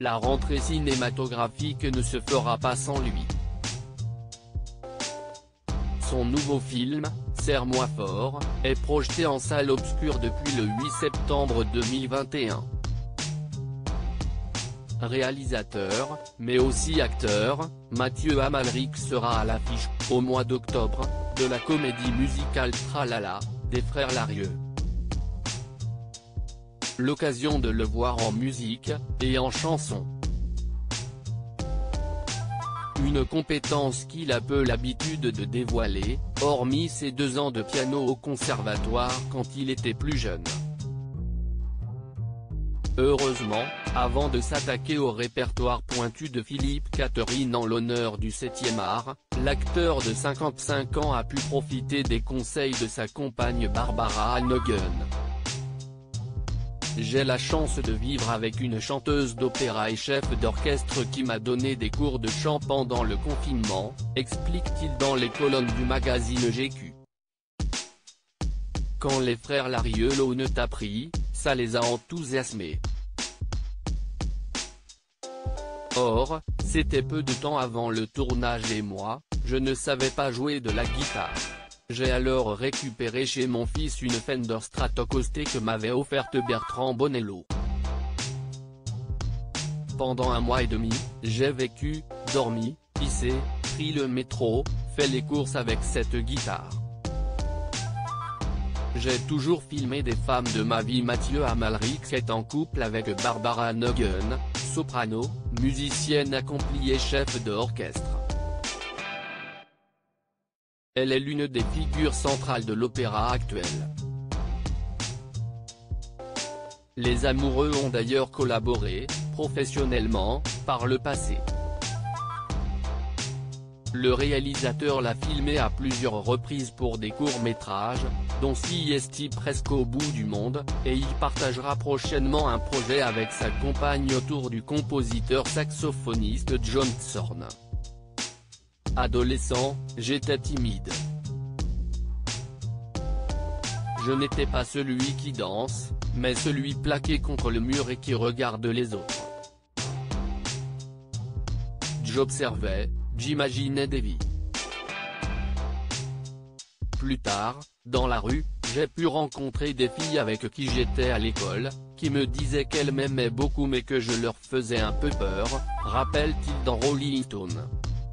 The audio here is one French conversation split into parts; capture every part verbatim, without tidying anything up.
la rentrée cinématographique ne se fera pas sans lui. Son nouveau film, Serre-moi fort, est projeté en salle obscure depuis le huit septembre deux mille vingt et un. Réalisateur, mais aussi acteur, Mathieu Amalric sera à l'affiche, au mois d'octobre, de la comédie musicale Tralala, des frères Larieux. L'occasion de le voir en musique, et en chanson. Une compétence qu'il a peu l'habitude de dévoiler, hormis ses deux ans de piano au conservatoire quand il était plus jeune. Heureusement, avant de s'attaquer au répertoire pointu de Philippe Catherine en l'honneur du septième art, l'acteur de cinquante-cinq ans a pu profiter des conseils de sa compagne Barbara Hannigan. J'ai la chance de vivre avec une chanteuse d'opéra et chef d'orchestre qui m'a donné des cours de chant pendant le confinement, explique-t-il dans les colonnes du magazine G Q. Quand les frères Larieux l'ont appris, ça les a enthousiasmés. Or, c'était peu de temps avant le tournage et moi, je ne savais pas jouer de la guitare. J'ai alors récupéré chez mon fils une Fender Stratocaster que m'avait offerte Bertrand Bonello. Pendant un mois et demi, j'ai vécu, dormi, pissé, pris le métro, fait les courses avec cette guitare. J'ai toujours filmé des femmes de ma vie. Mathieu Amalric est en couple avec Barbara Hannigan, soprano, musicienne accomplie et chef d'orchestre. Elle est l'une des figures centrales de l'opéra actuel. Les amoureux ont d'ailleurs collaboré, professionnellement, par le passé. Le réalisateur l'a filmé à plusieurs reprises pour des courts-métrages, dont C S T Presque au bout du monde, et il partagera prochainement un projet avec sa compagne autour du compositeur saxophoniste John Zorn. Adolescent, j'étais timide. Je n'étais pas celui qui danse, mais celui plaqué contre le mur et qui regarde les autres. J'observais, j'imaginais des vies. Plus tard, dans la rue, j'ai pu rencontrer des filles avec qui j'étais à l'école, qui me disaient qu'elles m'aimaient beaucoup mais que je leur faisais un peu peur, rappelle-t-il dans Rolling Stone.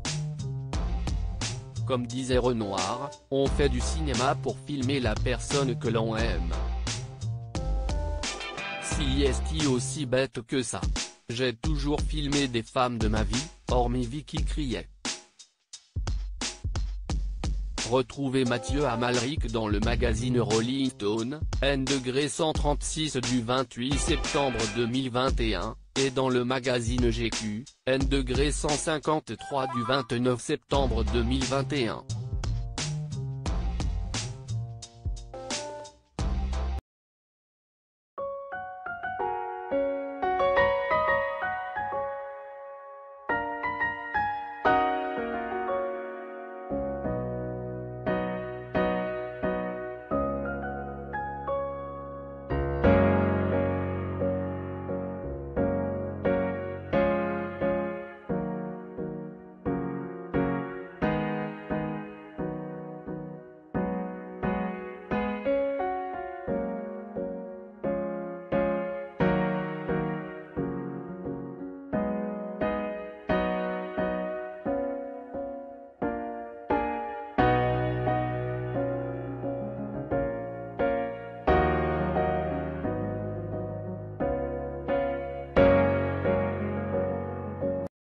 Comme disait Renoir, on fait du cinéma pour filmer la personne que l'on aime. Si est-il aussi bête que ça? J'ai toujours filmé des femmes de ma vie, hormis Vicky criait. Retrouvez Mathieu Amalric dans le magazine Rolling Stone, N cent trente-six du vingt-huit septembre deux mille vingt et un, et dans le magazine G Q, N cent cinquante-trois du vingt-neuf septembre deux mille vingt et un.